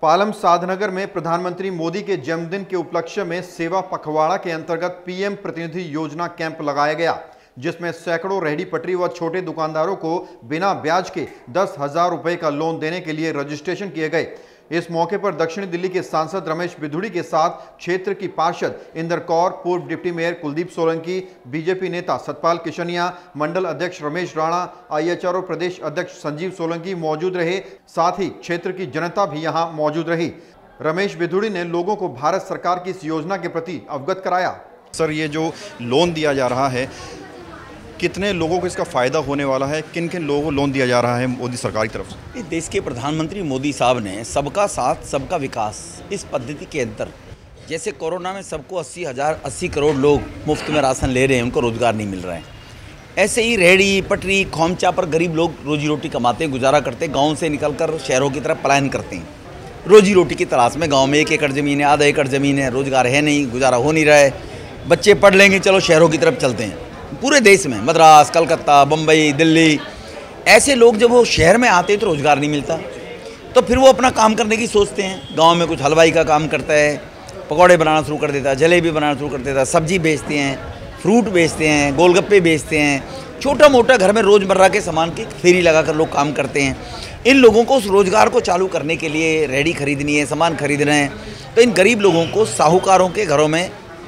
पालम साधनगर में प्रधानमंत्री मोदी के जन्मदिन के उपलक्ष्य में सेवा पखवाड़ा के अंतर्गत पीएम प्रतिनिधि योजना कैंप लगाया गया, जिसमें सैकड़ों रेहड़ी पटरी व छोटे दुकानदारों को बिना ब्याज के 10,000 रुपए का लोन देने के लिए रजिस्ट्रेशन किए गए। इस मौके पर दक्षिण दिल्ली के सांसद रमेश बिधूड़ी के साथ क्षेत्र की पार्षद इंदर कौर, पूर्व deputy mayor Kuldeep Solanki, BJP नेता सतपाल किशनिया, मंडल अध्यक्ष रमेश राणा, IHRO प्रदेश अध्यक्ष संजीव सोलंकी मौजूद रहे। साथ ही क्षेत्र की जनता भी यहां मौजूद रही। रमेश बिधूड़ी ने लोगों को भारत सरकार की इस योजना के प्रति अवगत कराया। सर, ये जो लोन दिया जा रहा है, कितने लोगों को इसका फ़ायदा होने वाला है, किन किन लोगों को लोन दिया जा रहा है मोदी सरकार की तरफ से? देश के प्रधानमंत्री मोदी साहब ने सबका साथ सबका विकास इस पद्धति के अंदर, जैसे कोरोना में सबको 80 करोड़ लोग मुफ्त में राशन ले रहे हैं, उनको रोज़गार नहीं मिल रहा है, ऐसे ही रेहड़ी पटरी खोमचा पर गरीब लोग रोजी रोटी कमाते हैं, गुजारा करते हैं, गाँव से निकलकर शहरों की तरफ पलायन करते हैं रोजी रोटी की तलाश में। गाँव में 1 एकड़ ज़मीन है, आधा एकड़ ज़मीन है, रोज़गार है नहीं, गुजारा हो नहीं रहा है, बच्चे पढ़ लेंगे चलो शहरों की तरफ चलते हैं। पूरे देश में मद्रास, कलकत्ता, बम्बई, दिल्ली, ऐसे लोग जब वो शहर में आते हैं तो रोज़गार नहीं मिलता, तो फिर वो अपना काम करने की सोचते हैं। गांव में कुछ हलवाई का काम करता है, पकौड़े बनाना शुरू कर देता है, जलेबी बनाना शुरू कर देता है, सब्जी बेचते हैं, फ्रूट बेचते हैं, गोलगप्पे बेचते हैं, छोटा मोटा घर में रोज़मर्रा के सामान की फेरी लगाकर लोग काम करते हैं। इन लोगों को उस रोज़गार को चालू करने के लिए रेहड़ी खरीदनी है, सामान खरीदना है, तो इन गरीब लोगों को साहूकारों के घरों में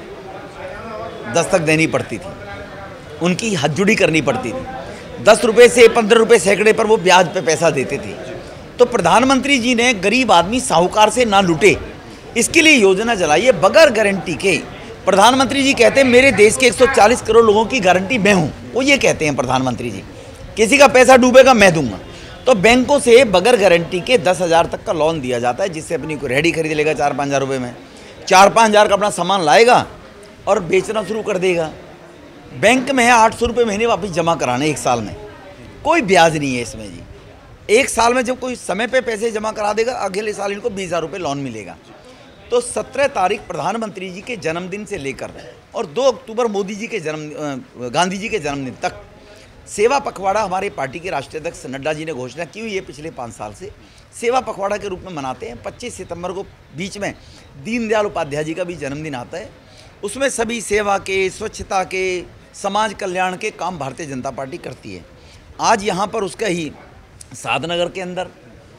दस्तक देनी पड़ती थी, उनकी हथजुड़ी करनी पड़ती थी। 10 रुपये से 15 रुपये सैकड़े पर वो ब्याज पे पैसा देते थे। तो प्रधानमंत्री जी ने गरीब आदमी साहूकार से ना लूटे, इसके लिए योजना चलाई है बगैर गारंटी के। प्रधानमंत्री जी कहते हैं मेरे देश के 140 करोड़ लोगों की गारंटी मैं हूँ, वो ये कहते हैं प्रधानमंत्री जी, किसी का पैसा डूबेगा मैं दूंगा। तो बैंकों से बगैर गारंटी के 10,000 तक का लोन दिया जाता है, जिससे अपनी को रेहड़ी खरीद लेगा 4-5 हज़ार रुपये में, 4-5 हज़ार का अपना सामान लाएगा और बेचना शुरू कर देगा। बैंक में है 800 रुपये महीने वापस जमा कराने 1 साल में, कोई ब्याज नहीं है इसमें जी। 1 साल में जब कोई समय पे पैसे जमा करा देगा, अगले साल इनको 20,000 रुपये लोन मिलेगा। तो 17 तारीख प्रधानमंत्री जी के जन्मदिन से लेकर और 2 अक्टूबर मोदी जी के गांधी जी के जन्मदिन तक सेवा पखवाड़ा हमारे पार्टी के राष्ट्रीय अध्यक्ष नड्डा जी ने घोषणा की हुई है। पिछले 5 साल से सेवा पखवाड़ा के रूप में मनाते हैं। 25 सितंबर को बीच में दीनदयाल उपाध्याय जी का भी जन्मदिन आता है। उसमें सभी सेवा के, स्वच्छता के, समाज कल्याण के काम भारतीय जनता पार्टी करती है। आज यहाँ पर उसका ही साधनगर के अंदर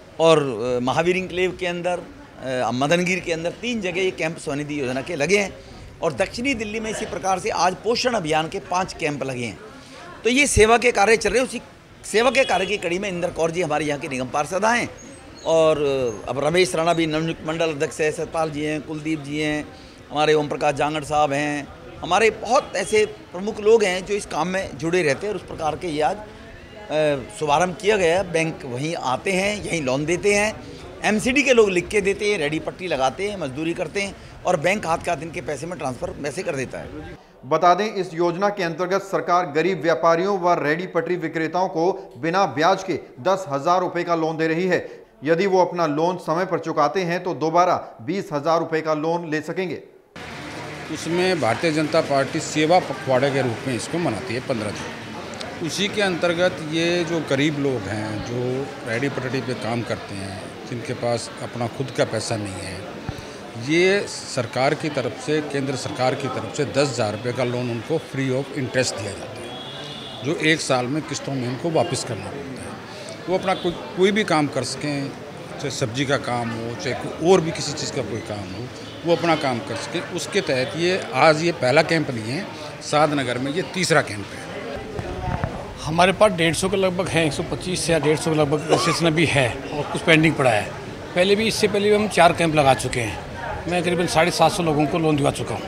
और महावीर इंक्लेव के अंदर, मदनगिर के अंदर 3 जगह ये कैंप स्वनिधि योजना के लगे हैं। और दक्षिणी दिल्ली में इसी प्रकार से आज पोषण अभियान के 5 कैंप लगे हैं। तो ये सेवा के कार्य चल रहे हैं। उसी सेवा के कार्य की कड़ी में इंदर कौर जी हमारे यहाँ के निगम पार्षद हैं, और अब रमेश राणा भी नवनियुक्त मंडल अध्यक्ष है, सतपाल जी हैं, कुलदीप जी हैं, हमारे ओम प्रकाश जांगड़ साहब हैं, हमारे बहुत ऐसे प्रमुख लोग हैं जो इस काम में जुड़े रहते हैं। और उस प्रकार के ये आज शुभारम्भ किया गया है। बैंक वहीं आते हैं, यहीं लोन देते हैं, MCD के लोग लिख के देते हैं, रेहड़ी पट्टी लगाते हैं, मजदूरी करते हैं, और बैंक हाथ का दिन के पैसे में ट्रांसफ़र वैसे कर देता है। बता दें, इस योजना के अंतर्गत सरकार गरीब व्यापारियों व रेहड़ी पटरी विक्रेताओं को बिना ब्याज के 10,000 रुपये का लोन दे रही है। यदि वो अपना लोन समय पर चुकाते हैं तो दोबारा 20,000 रुपये का लोन ले सकेंगे। उसमें भारतीय जनता पार्टी सेवा पखवाड़े के रूप में इसको मनाती है 15 दिन। उसी के अंतर्गत ये जो गरीब लोग हैं, जो रेहड़ी पटरी पे काम करते हैं, जिनके पास अपना खुद का पैसा नहीं है, ये सरकार की तरफ से, केंद्र सरकार की तरफ से 10,000 रुपये का लोन उनको फ्री ऑफ इंटरेस्ट दिया जाता है, जो 1 साल में किस्तों में उनको वापस करना पड़ता है। वो अपना कोई भी काम कर सकें, चाहे सब्जी का काम हो, चाहे और भी किसी चीज़ का कोई काम हो, वो अपना काम कर सके। उसके तहत ये आज ये पहला कैंप नहीं है, साधनगर में ये तीसरा कैंप है। हमारे पास 150 के लगभग हैं, 125 या 150 के लगभग रजिस्ट्रेशन भी है और कुछ पेंडिंग पड़ा है। पहले भी, इससे पहले भी हम 4 कैंप लगा चुके हैं। मैं करीबन 750 लोगों को लोन दिवा चुका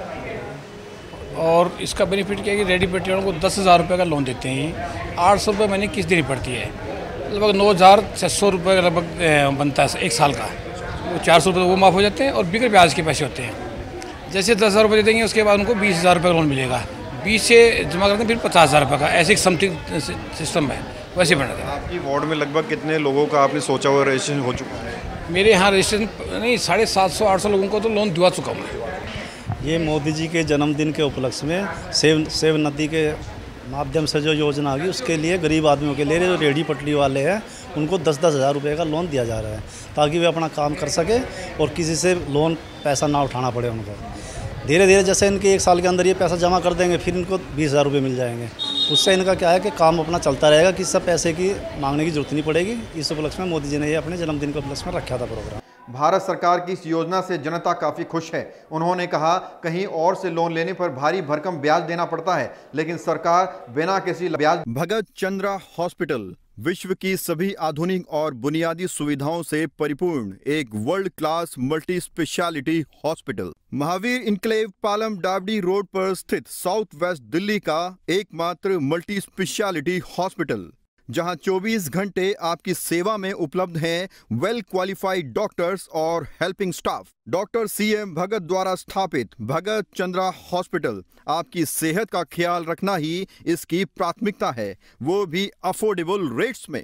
हूँ। और इसका बेनिफिट क्या है कि रेहड़ी पटरी वालों को 10,000 रुपये का लोन देते हैं। 800 रुपये महीने किस्त देनी पड़ती है, लगभग 9,600 रुपये का लगभग बनता है 1 साल का। वो 400 रुपये वो माफ़ हो जाते हैं और बिगड़ ब्याज के पैसे होते हैं। जैसे 10,000 रुपये दे देंगे, उसके बाद उनको 20,000 रुपये का लोन मिलेगा। 20 से जमा करते हैं फिर 50,000 रुपये का, ऐसे एक समथिंग सिस्टम है, वैसे बना था। आपकी वार्ड में लगभग कितने लोगों का आपने सोचा हुआ रजिस्ट्रेशन हो चुका है? मेरे यहाँ रजिस्ट्रेशन नहीं, 750-800 लोगों को तो लोन दिवा चुका हूँ मैं। ये मोदी जी के जन्मदिन के उपलक्ष्य में सेव नदी के माध्यम से जो योजना आ गई, उसके लिए गरीब आदमियों के लिए जो रेहड़ी पटरी वाले हैं उनको 10-10 हज़ार रुपये का लोन दिया जा रहा है ताकि वे अपना काम कर सके और किसी से लोन पैसा ना उठाना पड़े उनको। धीरे धीरे जैसे इनके 1 साल के अंदर ये पैसा जमा कर देंगे, फिर इनको 20,000 रुपये मिल जाएंगे। उससे इनका क्या है कि काम अपना चलता रहेगा, किसी से पैसे की मांगने की जरूरत नहीं पड़ेगी। इस उपलक्ष्य में मोदी जी ने ये अपने जन्मदिन के उपलक्ष्य में रखा था प्रोग्राम। भारत सरकार की इस योजना से जनता काफी खुश है। उन्होंने कहा, कहीं और से लोन लेने पर भारी भरकम ब्याज देना पड़ता है, लेकिन सरकार बिना किसी ब्याज। भगत चंद्रा हॉस्पिटल विश्व की सभी आधुनिक और बुनियादी सुविधाओं से परिपूर्ण एक world class multi speciality hospital, Mahavir enclave Palam डावडी रोड पर स्थित साउथ वेस्ट दिल्ली का एकमात्र मल्टी स्पेशलिटी हॉस्पिटल, जहां 24 घंटे आपकी सेवा में उपलब्ध हैं वेल क्वालिफाइड डॉक्टर्स और helping staff. Doctor CM Bhagat द्वारा स्थापित भगत चंद्रा हॉस्पिटल आपकी सेहत का ख्याल रखना ही इसकी प्राथमिकता है, वो भी अफोर्डेबल रेट्स में।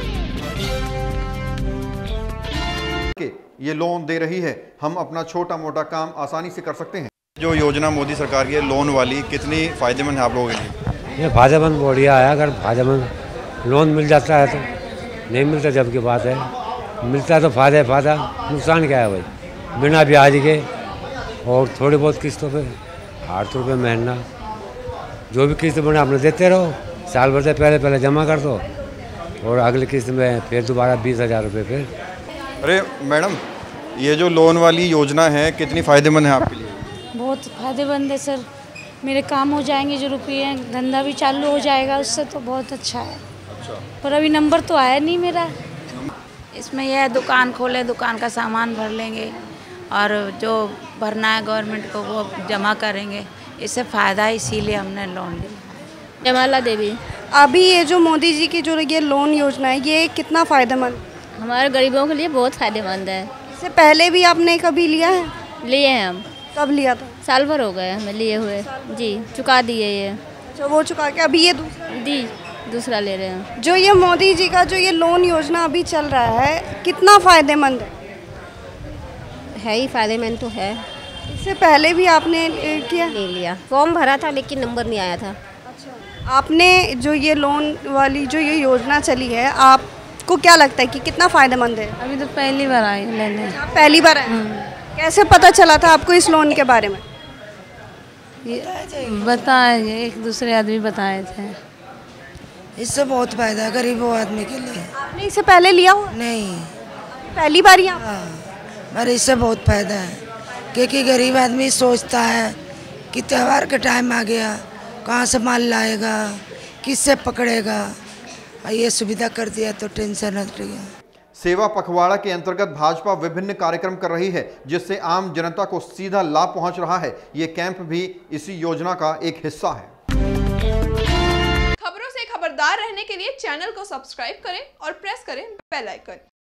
ये लोन दे रही है, हम अपना छोटा मोटा काम आसानी से कर सकते हैं। जो योजना मोदी सरकार की है लोन वाली, कितनी फायदेमंद है आप लोगों के लिए? ये फायदेमंद बढ़िया है। अगर फायदेमंद लोन मिल जाता है तो, नहीं मिलता जब की बात है, मिलता है तो फ़ायदा। नुकसान क्या है भाई? बिना ब्याज के और थोड़ी बहुत किस्तों पे 800 रुपये महीना, जो भी किस्त बने आपने देते रहो, साल भर से पहले जमा कर दो और अगली किस्त में फिर दोबारा 20,000 रुपये फिर। अरे मैडम, ये जो लोन वाली योजना है कितनी फ़ायदेमंद है आपके लिए? बहुत फ़ायदेमंद है सर, मेरे काम हो जाएंगे जो रुपये हैं, धंधा भी चालू हो जाएगा उससे, तो बहुत अच्छा है। पर अभी नंबर तो आया नहीं मेरा। इसमें यह दुकान खोले, दुकान का सामान भर लेंगे और जो भरना है गवर्नमेंट को वो जमा करेंगे, इससे फ़ायदा है, इसीलिए हमने लोन लिया। जमाला देवी। अभी ये जो मोदी जी की जो ये लोन योजना है, ये कितना फ़ायदेमंद? हमारे गरीबों के लिए बहुत फ़ायदेमंद है। इससे पहले भी आपने कभी लिया है? लिए हैं हम। कब लिया था? साल भर हो गए हमें लिए हुए जी, चुका दिए ये। तो वो चुका के अभी ये दूसरा ले रहे हैं। जो ये मोदी जी का जो ये लोन योजना अभी चल रहा है, कितना फ़ायदेमंद है? ही फ़ायदेमंद तो है। इससे पहले भी आपने किया? नहीं लिया, फॉर्म भरा था लेकिन नंबर नहीं आया था। अच्छा, आपने जो ये लोन वाली जो ये योजना चली है, आपको क्या लगता है कि कितना फ़ायदेमंद है? अभी तो पहली बार आई लेने। पहली बार आए? कैसे पता चला था आपको इस लोन के बारे में? बताए, एक दूसरे आदमी बताए थे। इससे बहुत फायदा है गरीबों आदमी के लिए। आपने इससे पहले लिया हो? नहीं, पहली बार यहाँ? हाँ, पर इससे बहुत फायदा है, क्योंकि गरीब आदमी सोचता है कि त्यौहार का टाइम आ गया, कहाँ से माल लाएगा, किससे पकड़ेगा। ये सुविधा कर दिया तो टेंशन हट गया। सेवा पखवाड़ा के अंतर्गत भाजपा विभिन्न कार्यक्रम कर रही है, जिससे आम जनता को सीधा लाभ पहुंच रहा है। ये कैंप भी इसी योजना का एक हिस्सा है। खबरों से खबरदार रहने के लिए चैनल को सब्सक्राइब करें और प्रेस करें बेल आइकन।